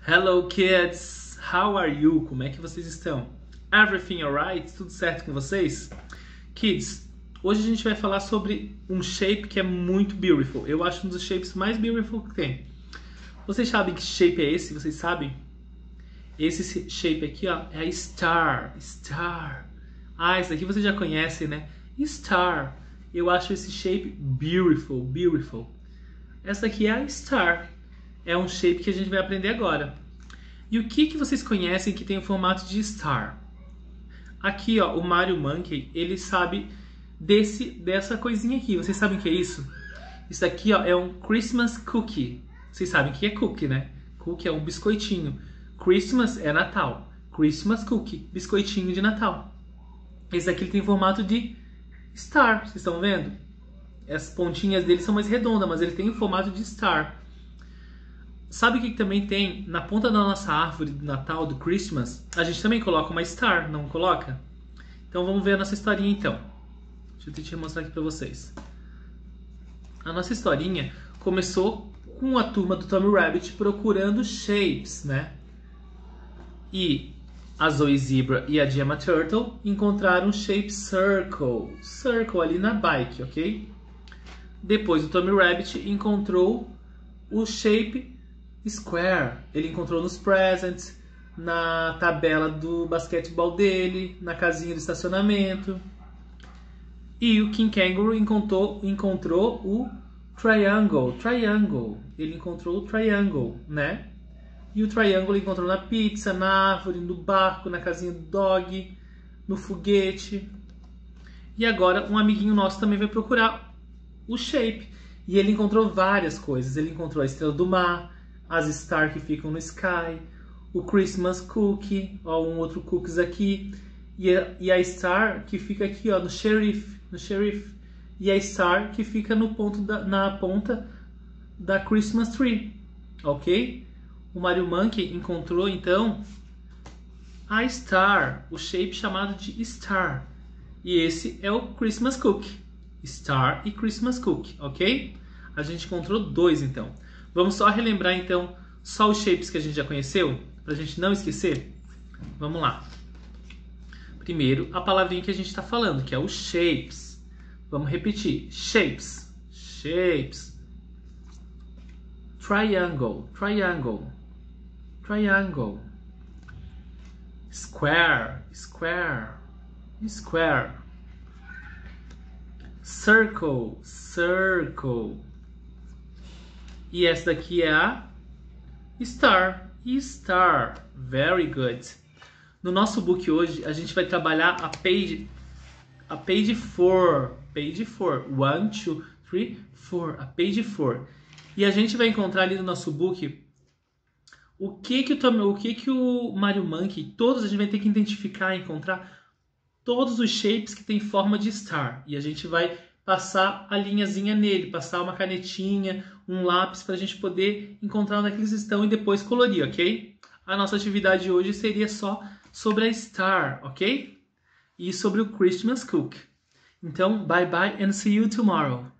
Hello kids, how are you? Como é que vocês estão? Everything alright? Tudo certo com vocês? Kids, hoje a gente vai falar sobre um shape que é muito beautiful. Eu acho um dos shapes mais beautiful que tem. Vocês sabem que shape é esse? Vocês sabem? Esse shape aqui, ó, é a star. Star. Ah, esse daqui vocês já conhecem, né? Star. Eu acho esse shape beautiful, beautiful. Essa aqui é a star. É um shape que a gente vai aprender agora. E o que vocês conhecem que tem o formato de star? Aqui, ó, o Mario Monkey, ele sabe dessa coisinha aqui. Vocês sabem o que é isso? Isso aqui, ó, é um Christmas cookie. Vocês sabem o que é cookie, né? Cookie é um biscoitinho. Christmas é Natal. Christmas cookie, biscoitinho de Natal. Esse aqui ele tem formato de star. Vocês estão vendo? As pontinhas dele são mais redondas, mas ele tem o formato de star. Sabe o que também tem na ponta da nossa árvore de Natal, do Christmas? A gente também coloca uma star, não coloca? Então vamos ver a nossa historinha então. Deixa eu tentar mostrar aqui pra vocês. A nossa historinha começou com a turma do Tommy Rabbit procurando shapes, né? E a Zoe Zebra e a Gemma Turtle encontraram o shape circle. Circle ali na bike, ok? Depois o Tommy Rabbit encontrou o shape square. Ele encontrou nos presents, na tabela do basquetebol dele, na casinha do estacionamento. E o King Kangaroo encontrou o triangle. Triangle. Ele encontrou o triangle, né? E o triangle ele encontrou na pizza, na árvore, no barco, na casinha do dog, no foguete. E agora um amiguinho nosso também vai procurar o shape. E ele encontrou várias coisas. Ele encontrou a estrela do mar, as stars que ficam no sky, o Christmas cookie, ó, um outro cookies aqui, e a star que fica aqui, ó, no sheriff, e a star que fica no ponto na ponta da Christmas tree, ok? O Mario Monkey encontrou então a star, o shape chamado de star, e esse é o Christmas cookie, star e Christmas cookie, ok? A gente encontrou dois então. Vamos só relembrar, então, só os shapes que a gente já conheceu, para a gente não esquecer? Vamos lá. Primeiro, a palavrinha que a gente está falando, que é o shapes. Vamos repetir. Shapes. Shapes. Triangle. Triangle. Triangle. Square. Square. Square. Circle. Circle. E essa daqui é a star. Star. Very good. No nosso book hoje, a gente vai trabalhar a page 4. Page 4. 1, 2, 3, 4. A page 4. E a gente vai encontrar ali no nosso book o que o Mario Monkey, todos a gente vai ter que identificar e encontrar todos os shapes que tem forma de star. E a gente vai passar a linhazinha nele, passar uma canetinha, um lápis para a gente poder encontrar onde é que eles estão e depois colorir, ok? A nossa atividade hoje seria só sobre a star, ok? E sobre o Christmas cookie. Então, bye bye and see you tomorrow.